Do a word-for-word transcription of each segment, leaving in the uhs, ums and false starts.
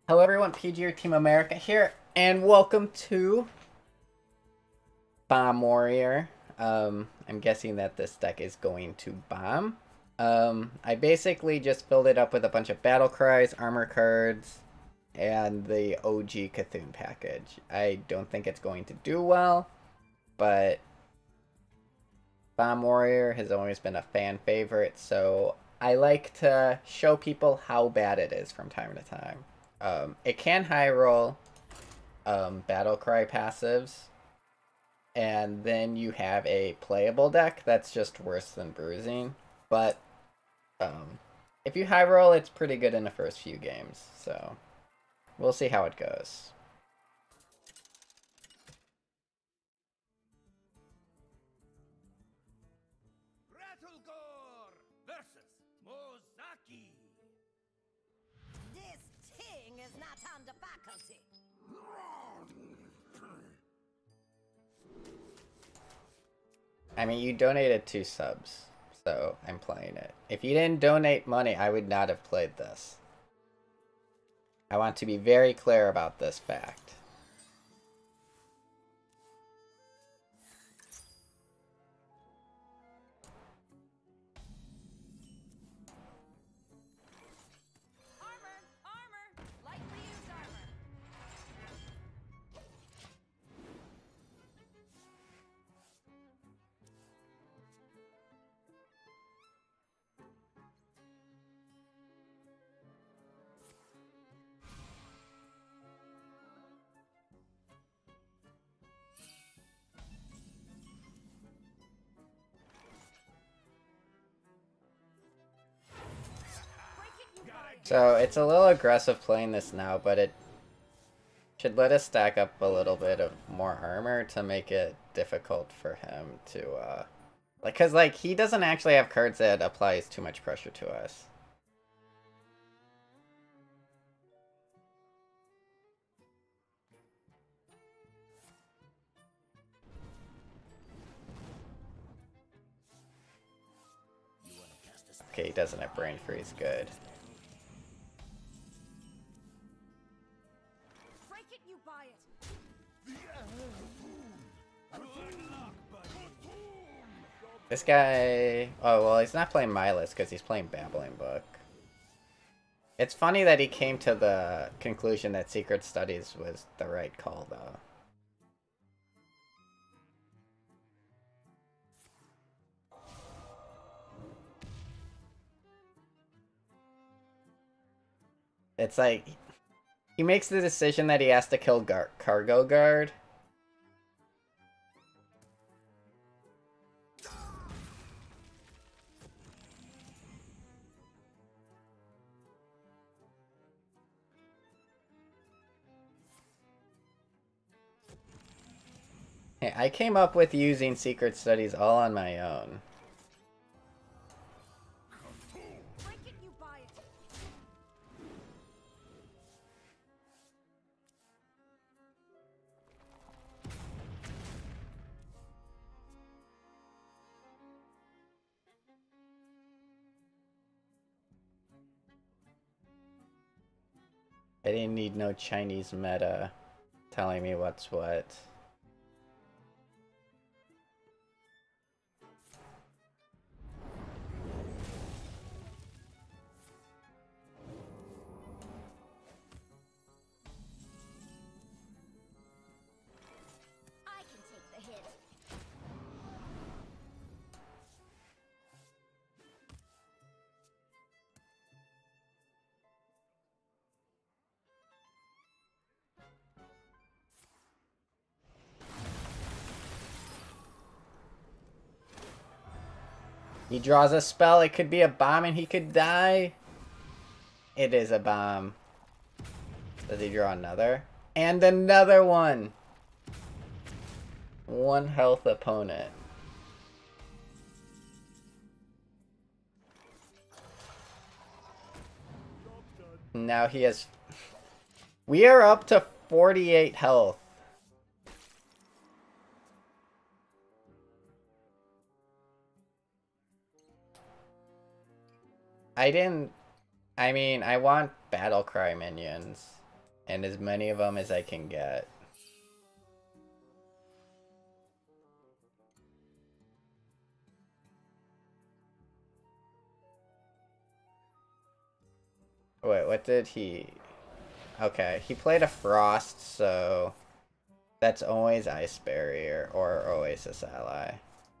Hello everyone, P G or Team America here, and welcome to Bomb Warrior. Um, I'm guessing that this deck is going to bomb. Um, I basically just filled it up with a bunch of battle cries, armor cards, and the O G Cthulhu package. I don't think it's going to do well, but Bomb Warrior has always been a fan favorite, so I like to show people how bad it is from time to time. Um, it can high roll um, battle cry passives, and then you have a playable deck that's just worse than bruising. But um, if you high roll, it's pretty good in the first few games. So we'll see how it goes. Rattlegore versus Mozaki. This thing is not under faculty. I mean, you donated two subs, so I'm playing it. If you didn't donate money, I would not have played this. I want to be very clear about this fact. Armor! Armor! Lightly used armor. Break it, you buy it. So it's a little aggressive playing this now, but it should let us stack up a little bit of more armor to make it difficult for him to, uh... Like, cause, like, he doesn't actually have cards that applies too much pressure to us. Okay, he doesn't have Brain Freeze, good. Break it, you buy it. This guy... Oh, well, he's not playing Milas because he's playing Babbling Book. It's funny that he came to the conclusion that Secret Studies was the right call, though. It's like... He makes the decision that he has to kill Gar Cargo Guard. Hey, I came up with using Secret Studies all on my own. Break it, you buy it. I didn't need no Chinese meta telling me what's what. I can take the hit. He draws a spell, it could be a bomb and he could die. It is a bomb. Does he draw another? And another one! One health opponent. Now he has... We are up to forty-eight health. I didn't... I mean, I want Battlecry minions. And as many of them as I can get. Wait, what did he... Okay, he played a Frost, so... That's always Ice Barrier or Oasis Ally.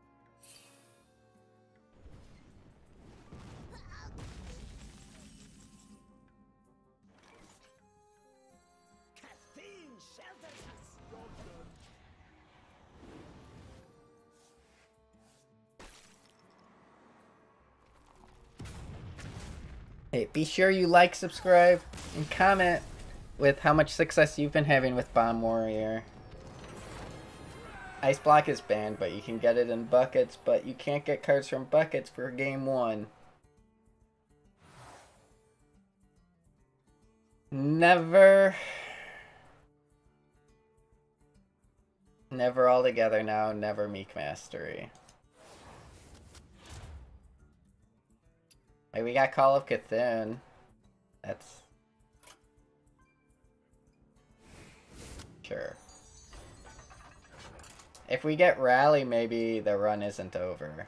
Hey, be sure you like, subscribe, and comment with how much success you've been having with Bomb Warrior. Ice Block is banned, but you can get it in buckets, but you can't get cards from buckets for game one. Never. Never all together now, never Meek Mastery. Hey, we got Call of Cthulhu. That's... Sure. If we get Rally, maybe the run isn't over.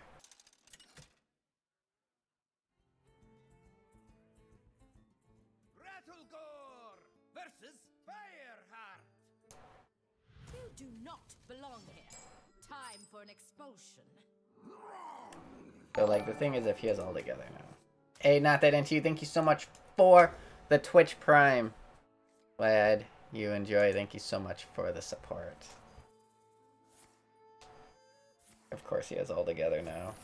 Rattlegore versus Fireheart. You do not belong here. Time for an expulsion. So, like, the thing is, if he has all together now. Hey, not that into you. Thank you so much for the Twitch Prime. Glad you enjoy. Thank you so much for the support. Of course, he has all together now.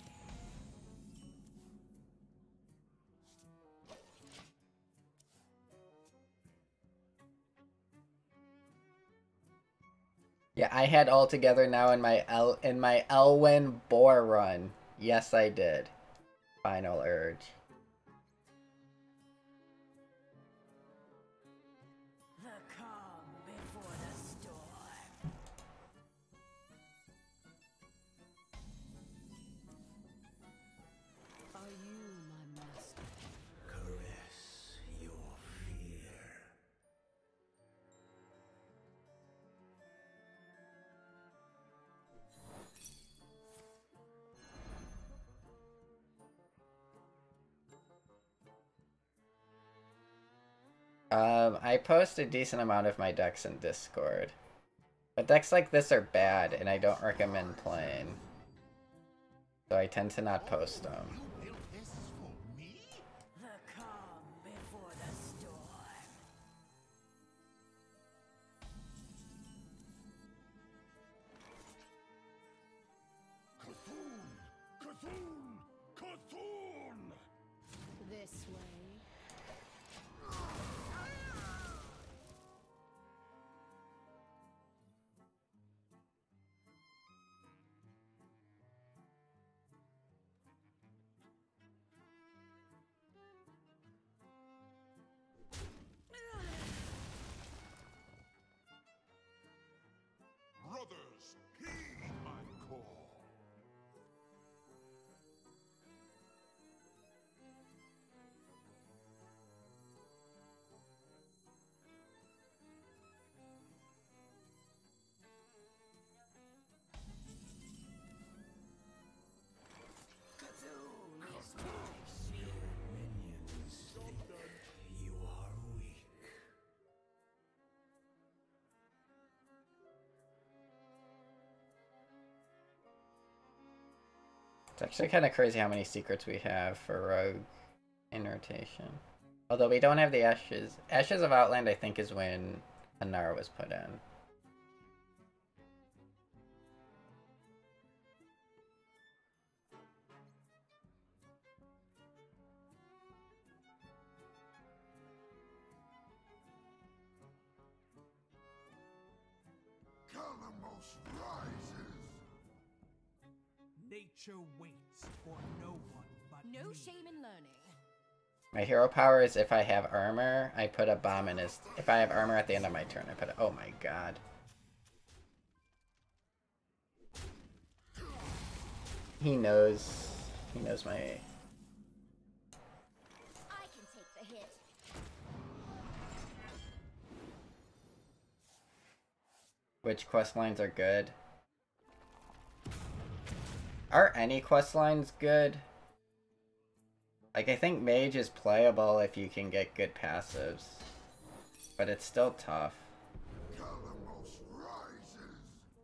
Yeah, I had all together now in my El in my Elwyn Boar run. Yes, I did. Final Urge. The calm before the storm. Are you my master? Caress your fear. Um, I post a decent amount of my decks in Discord. But decks like this are bad, and I don't recommend playing. So I tend to not post them. You built this for me? The calm before the storm. Cthulhu! Cthulhu! Cthulhu! This way. Brothers, heed my call. Cthulhu is Your minions think you are weak. It's actually kind of crazy how many secrets we have for Rogue in rotation. Although we don't have the Ashes. Ashes of Outland, I think, is when Anar was put in. Calamos rises. Nature waits for no one but no me. shame in learning. My hero power is if I have armor, I put a bomb in his... If I have armor at the end of my turn, I put a... Oh my god. He knows... He knows my... I can take the hit. which quest lines are good. Are any quest lines good? Like, I think Mage is playable if you can get good passives. But it's still tough. Calamos rises.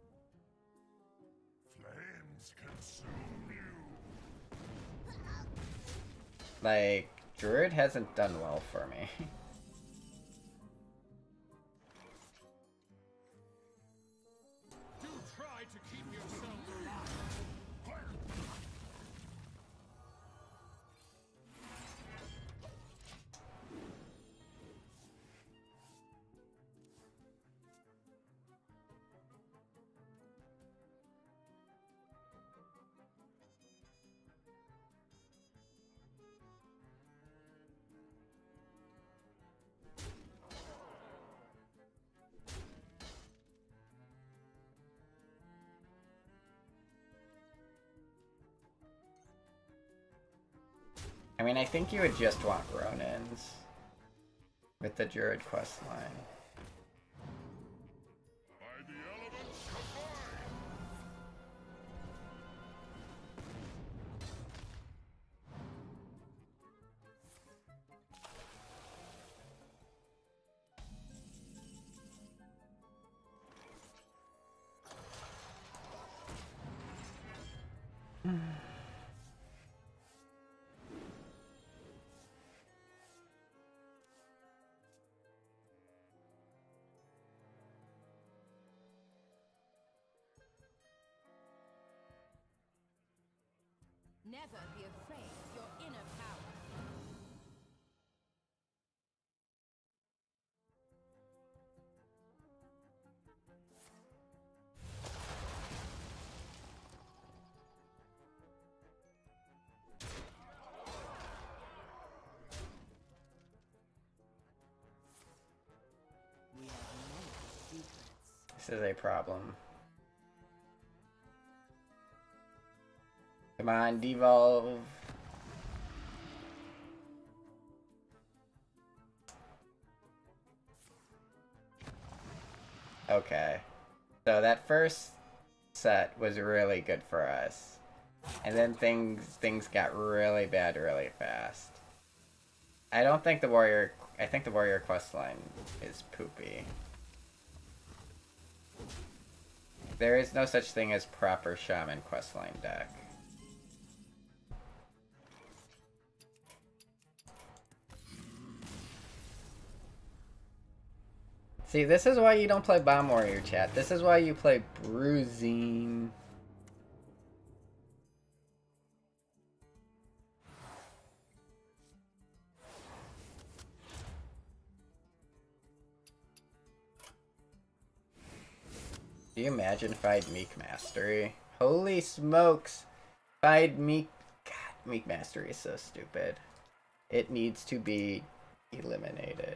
Flames consume you. Like, Druid hasn't done well for me. Do try to keep yourselves alive. I mean, I think you would just want Ronins with the Druid questline. By the elements combined. Never be afraid of your inner power. We have many secrets. This is a problem. Come on, devolve. Okay. So that first set was really good for us. And then things things got really bad really fast. I don't think the warrior I think the warrior questline is poopy. There is no such thing as proper shaman questline deck. See, this is why you don't play Bomb Warrior, chat. This is why you play Bruising. Do you imagine if I had Meek Mastery? Holy smokes! If I had Meek... God, Meek Mastery is so stupid. It needs to be eliminated.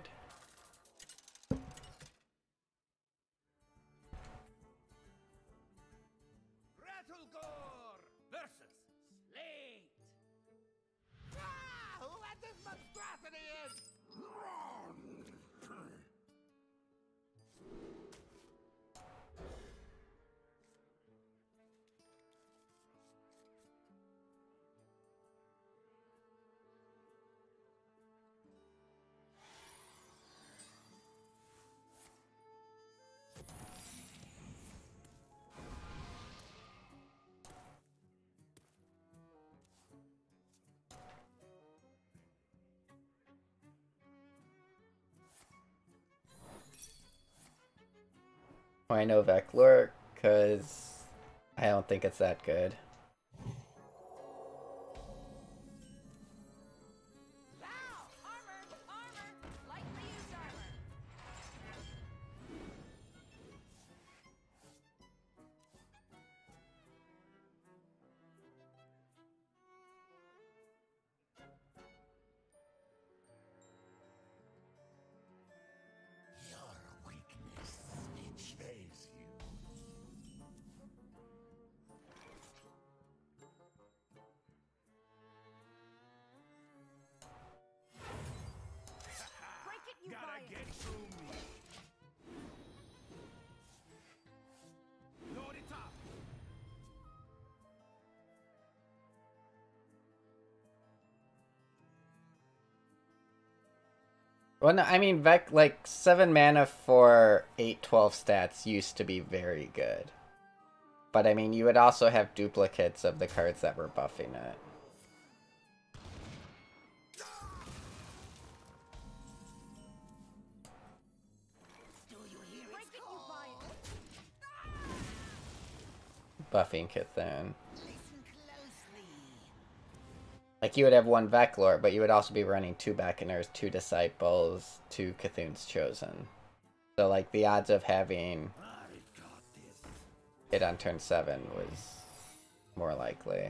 Rattlegore versus Slate. Ah, what this monstrosity is? Why no Veclor? Because I don't think it's that good. Wow! Armor! Armor! Lightly used armor. Your weakness betrays you. Well, no, I mean, Vec, like, seven mana for eight twelve stats used to be very good. But, I mean, you would also have duplicates of the cards that were buffing it. Buffing Cthulhu. Like, you would have one Veclord, but you would also be running two Beckoners, two Disciples, two Cthulhu's Chosen. So, like, the odds of having it on turn seven was more likely.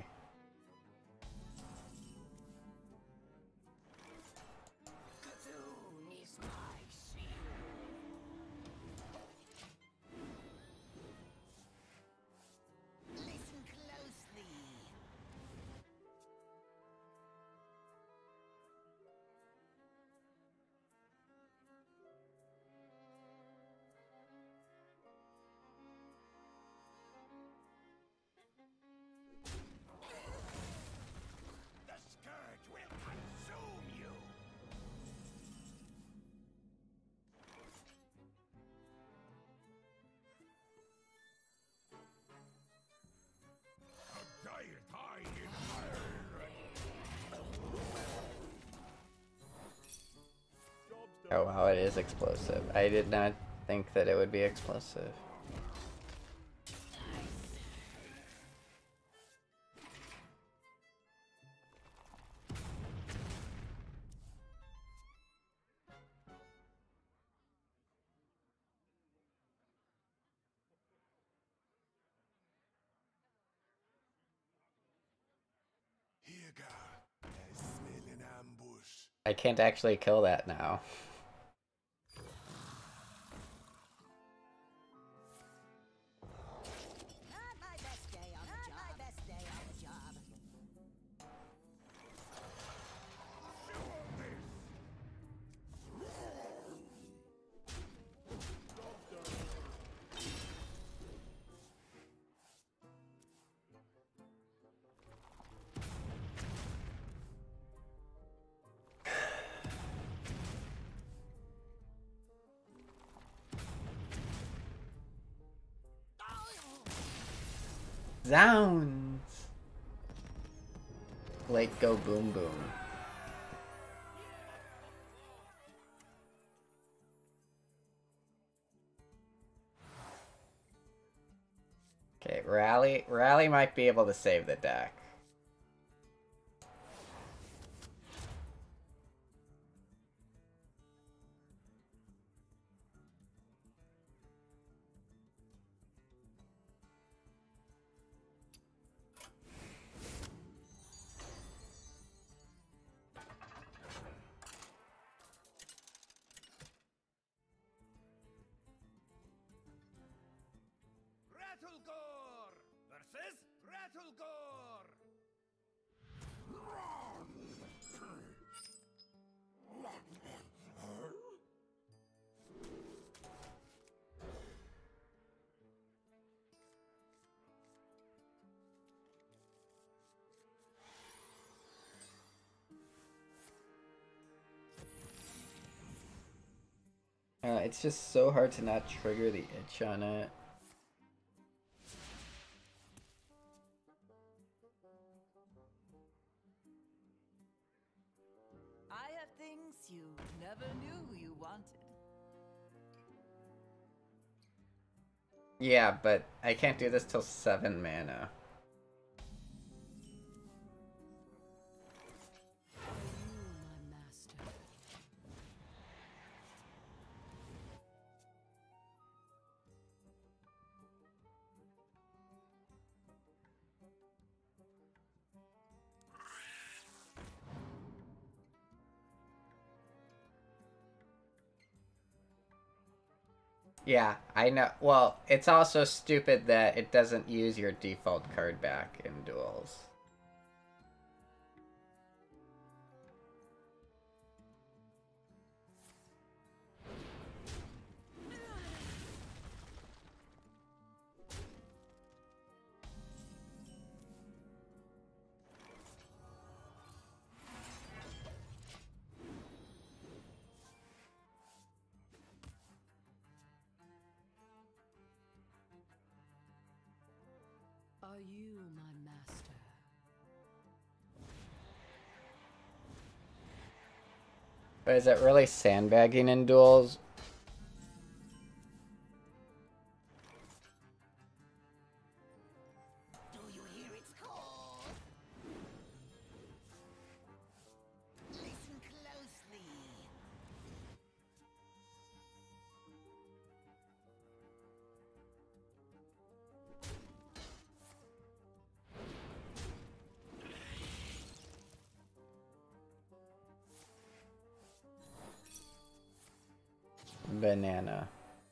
Oh wow, it is explosive. I did not think that it would be explosive. I can't actually kill that now. Zounds! Late go boom boom. Okay, Rally Rally might be able to save the deck. Rattlegore versus Rattlegore. Uh, it's just so hard to not trigger the itch on it. I have things you never knew you wanted. Yeah, but I can't do this till seven mana. You, my master. Yeah, I know. Well, it's also stupid that it doesn't use your default card back in duels. are you, my master? But is it really sandbagging in duels? Do you hear its call? Listen closely. Banana.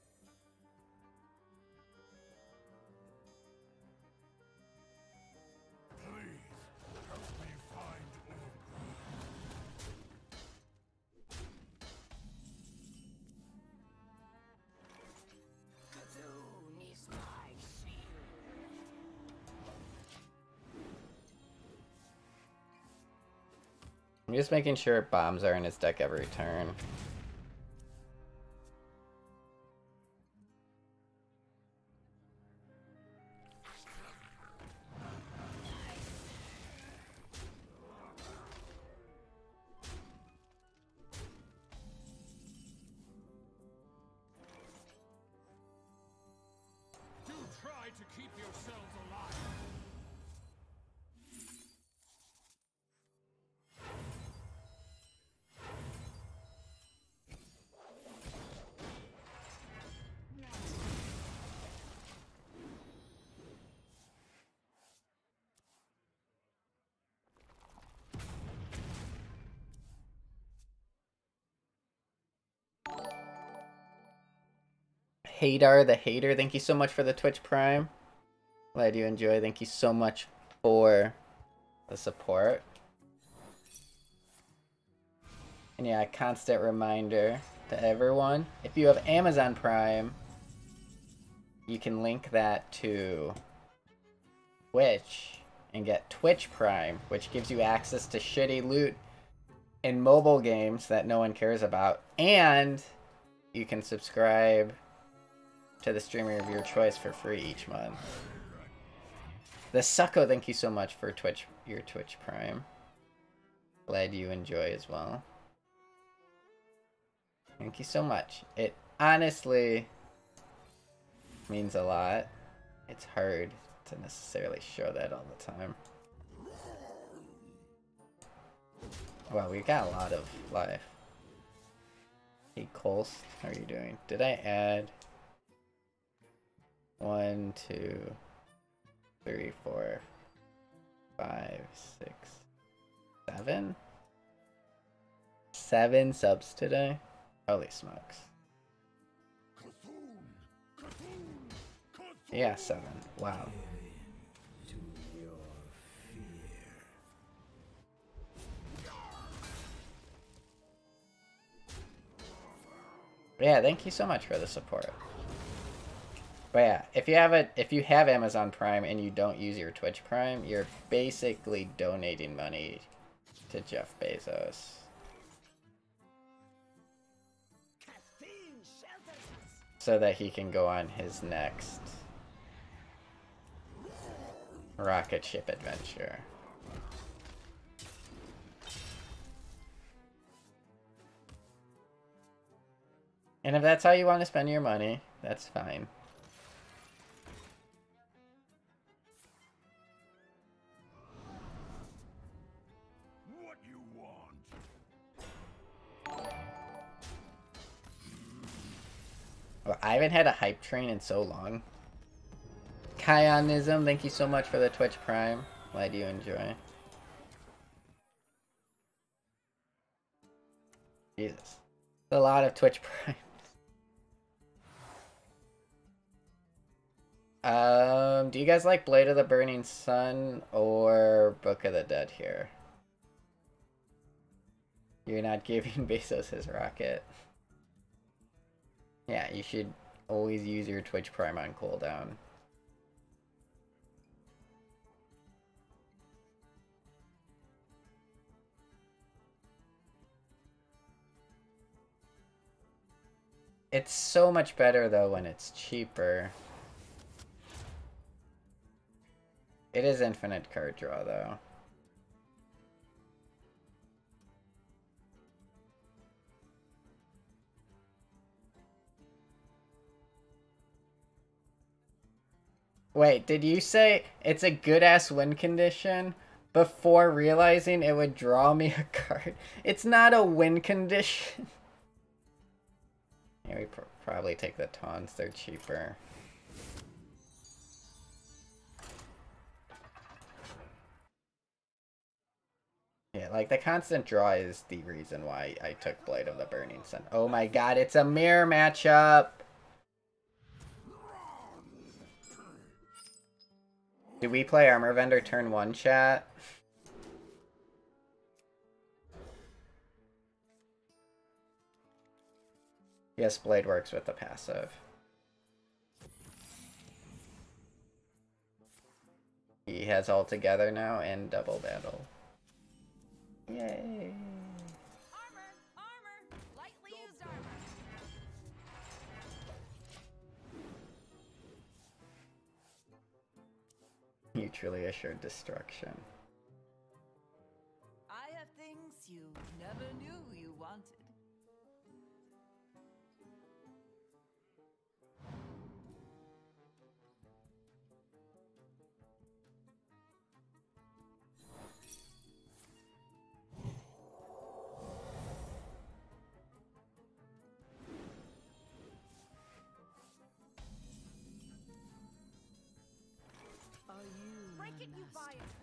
Please, help me find Cthulhu is my shield. I'm just making sure bombs are in his deck every turn. Do try to keep yourselves alive. Hadar the Hater, thank you so much for the Twitch Prime. Glad you enjoy. Thank you so much for the support. And yeah, a constant reminder to everyone, if you have Amazon Prime, you can link that to Twitch and get Twitch Prime, which gives you access to shitty loot in mobile games that no one cares about. And you can subscribe to the streamer of your choice for free each month. The Sucko, thank you so much for Twitch, your Twitch Prime. Glad you enjoy as well. Thank you so much. It honestly means a lot. It's hard to necessarily show that all the time. Wow, we got a lot of life. Hey, Coles, how are you doing? Did I add one, two, three, four, five, six, seven? Seven subs today? Holy smokes. Cthulhu! Cthulhu! Cthulhu! Yeah, seven. Wow. Yeah, thank you so much for the support. But yeah, if you have a if you have Amazon Prime and you don't use your Twitch Prime, you're basically donating money to Jeff Bezos. Castine shelters us. So that he can go on his next rocket ship adventure. And if that's how you want to spend your money, that's fine. What you want? Well, I haven't had a hype train in so long. Kyonism, thank you so much for the Twitch Prime. Glad you enjoy. Jesus. A lot of Twitch Prime. Um, do you guys like Blade of the Burning Sun or Book of the Dead here? You're not giving Bezos his rocket. Yeah, you should always use your Twitch Prime on cooldown. It's so much better though when it's cheaper. It is infinite card draw, though. Wait, did you say it's a good-ass win condition before realizing it would draw me a card? It's not a win condition. Yeah, we pr probably take the taunts, they're cheaper. Yeah, like, the constant draw is the reason why I took Blade of the Burning Sun. Oh my god, it's a mirror matchup! Do we play Armor Vendor turn one, chat? Yes, Blade works with the passive. He has all together now and double battle. Yay! Armor! Armor! Lightly used armor! Mutually assured destruction. I have things you never knew you wanted. Are you Break my it, you buy master? it!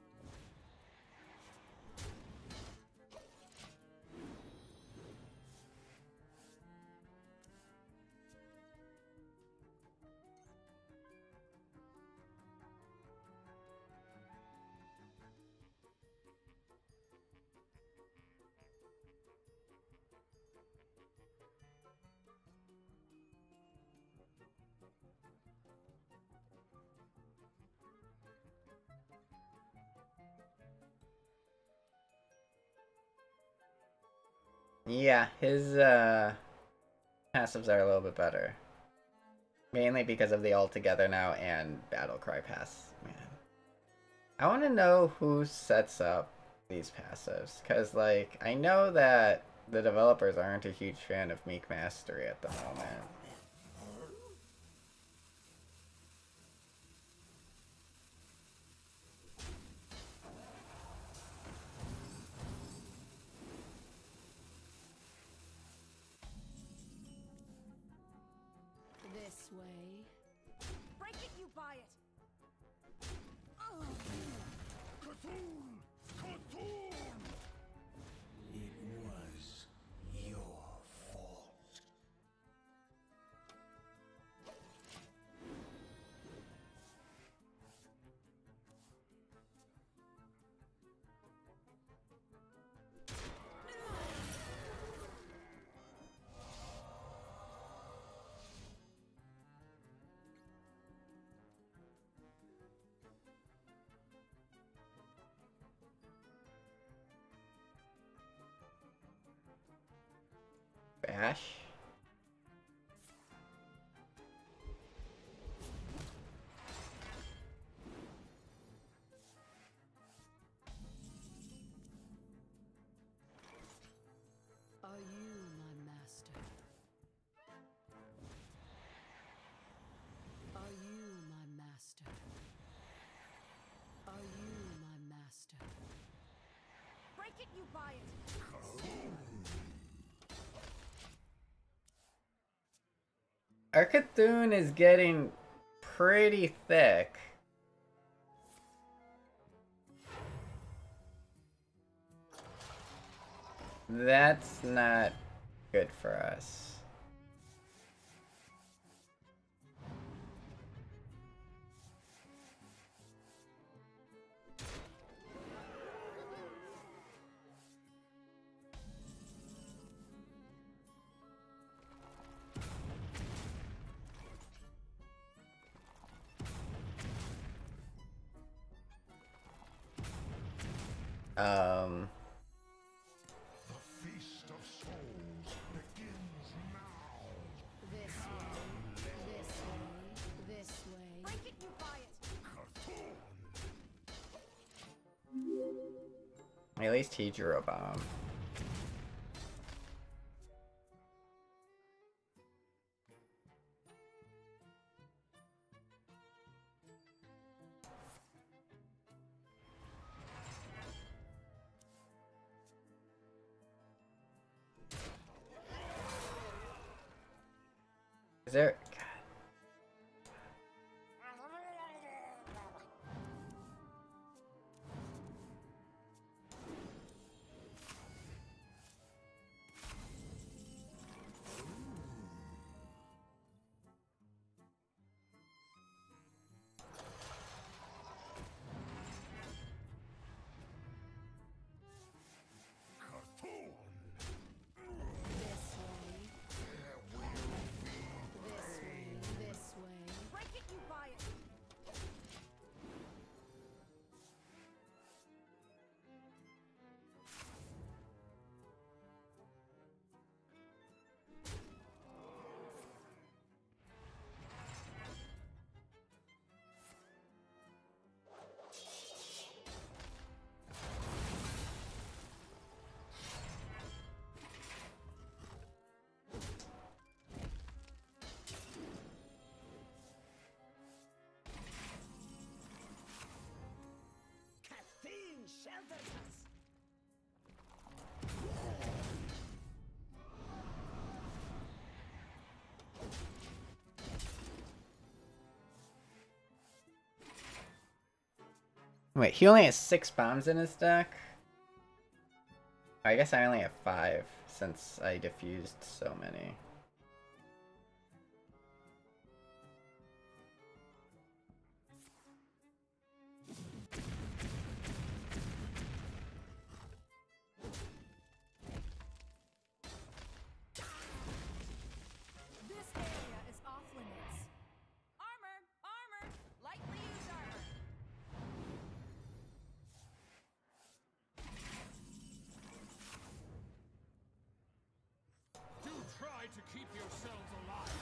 Yeah, his uh, passives are a little bit better. Mainly because of the All Together Now and Battlecry pass. Man, I want to know who sets up these passives. Because, like, I know that the developers aren't a huge fan of Meek Mastery at the moment. This way. Break it, you buy it! Cthulhu! Cthulhu! It was your fault. Bash? Are you my master? Are you my master? Are you my master? Break it, you buy it! Our Cthulhu is getting pretty thick. That's not good for us. Um... The Feast of Souls begins now. This way. This way. This way. Break it, you buy it! Cthulhu! At least he drew a bomb. Is there... This way. This way. This way. Break it, you buy it. Caffeine shelters us. Wait, he only has six bombs in his deck? I guess I only have five, since I diffused so many. This area is off limits. Armor! Armor! Lightly used armor. Do try to keep yourselves alive.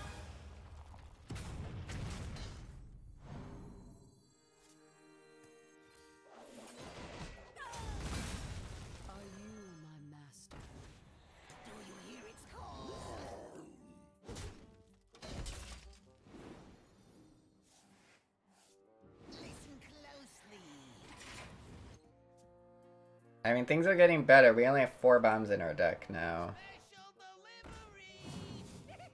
Are you my master? Do you hear its call? Listen closely. I mean, things are getting better. We only have four bombs in our deck now. Special delivery.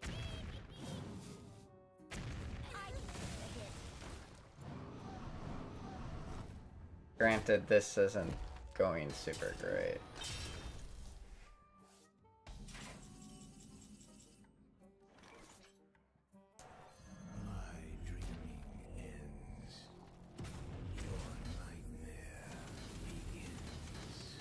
Granted, this isn't going super great. My dreaming ends. Your nightmare begins.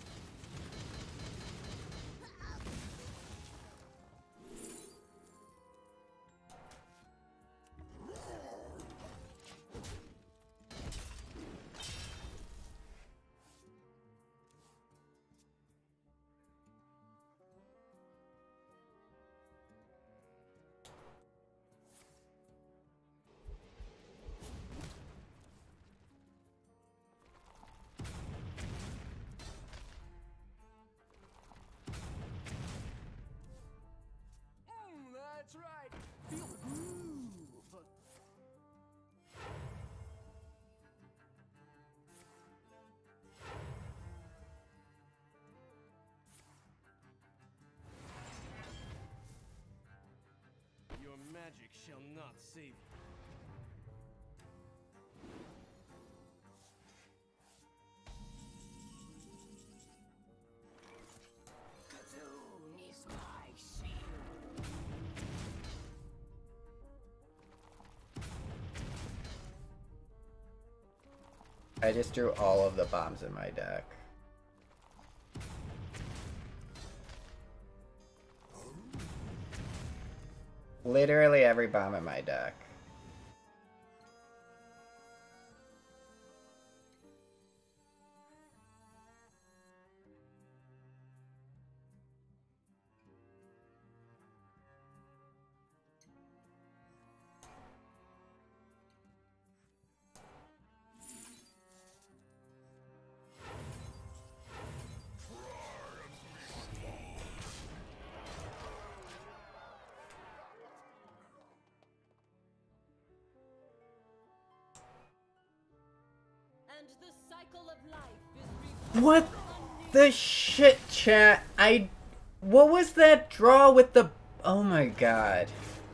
Mm, that's right. Feel the groove. Your magic shall not save you. Cthulhu is my shield. I just drew all of the bombs in my deck. Literally every bomb in my deck. And the cycle of life is What the shit, chat? I... What was that draw with the... Oh my god.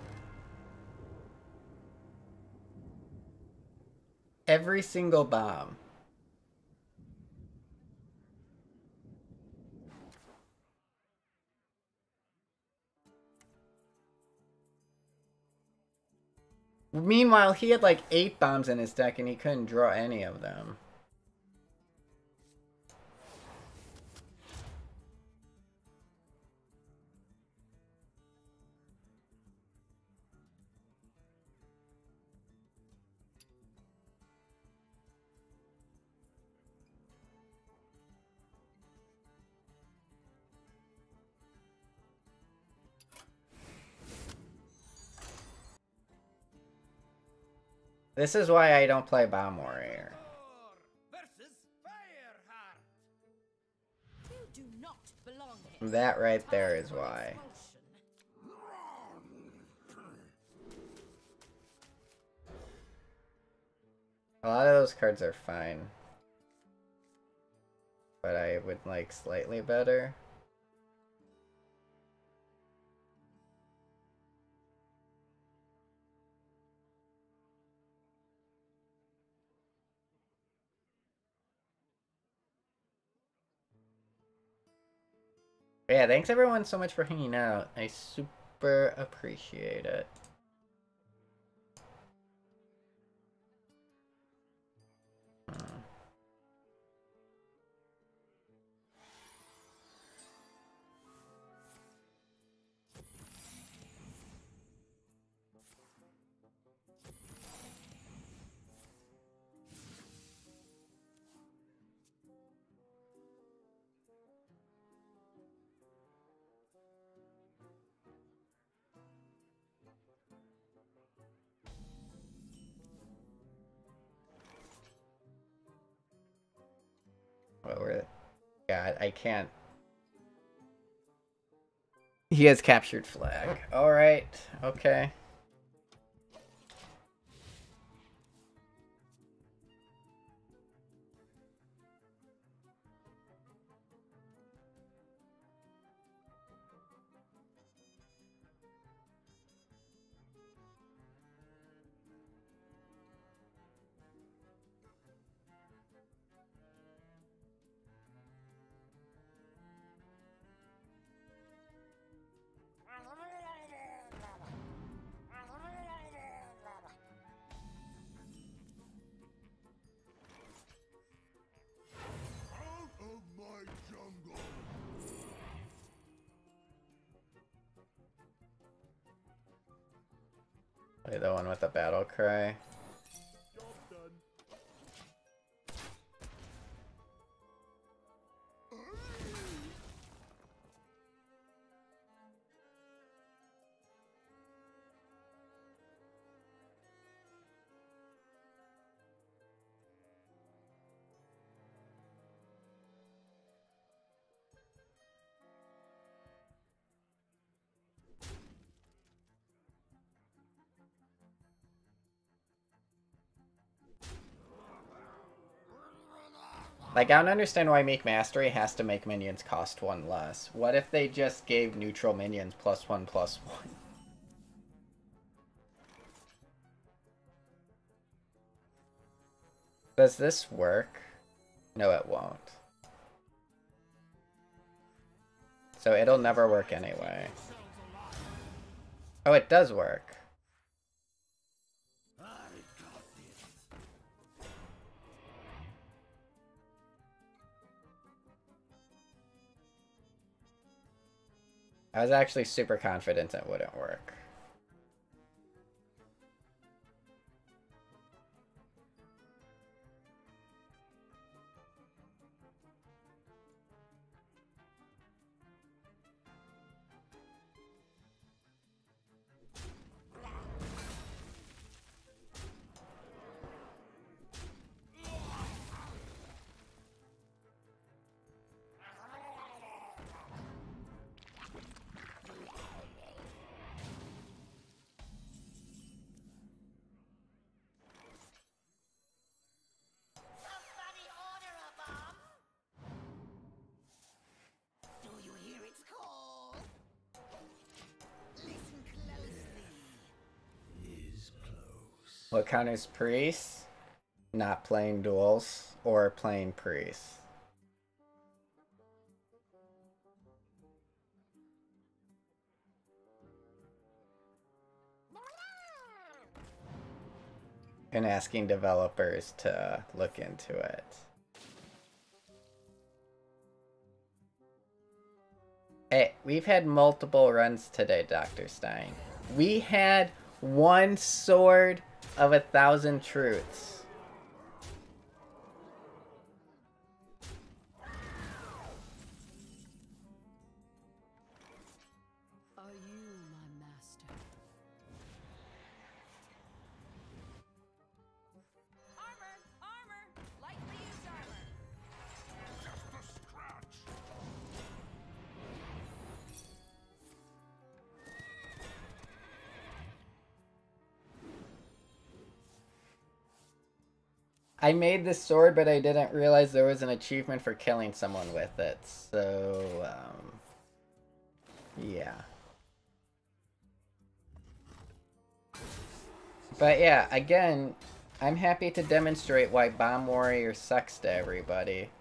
Every single bomb. Meanwhile, he had like eight bombs in his deck and he couldn't draw any of them. This is why I don't play Bomb Warrior. Versus Fireheart. You do not belong here. That right there is why. A lot of those cards are fine. But I would like slightly better. Yeah, thanks everyone so much for hanging out. I super appreciate it. Hmm. What were... God, I can't... He has captured flag. Alright, okay. Out of my jungle! Play the one with the battle cry. Job done. Like, I don't understand why Meek Mastery has to make minions cost one less. What if they just gave neutral minions plus one plus one? Does this work? No, it won't. So it'll never work anyway. Oh, it does work. I was actually super confident it wouldn't work. What counters priests? Not playing duels or playing priests. And asking developers to look into it. Hey, we've had multiple runs today, Doctor Stein. We had one sword of a thousand truths. Are you my master? Armor! Armor! Lightly used armor! Just a scratch. I made this sword, but I didn't realize there was an achievement for killing someone with it. So, um... yeah. But yeah, again, I'm happy to demonstrate why Bomb Warrior sucks to everybody.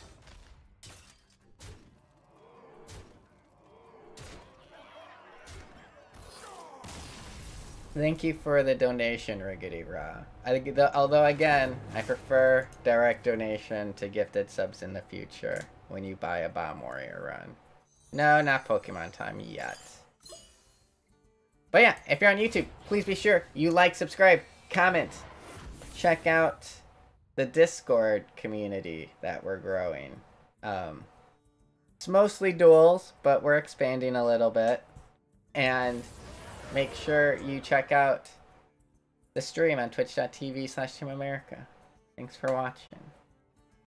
Thank you for the donation, Riggedy Raw. I think, the, although again, I prefer direct donation to gifted subs in the future when you buy a Bomb Warrior run. No, not Pokemon time yet. But yeah, if you're on YouTube, please be sure you like, subscribe, comment, check out the Discord community that we're growing. Um, it's mostly duels, but we're expanding a little bit. And make sure you check out the stream on twitch dot t v slash team america. Thanks for watching.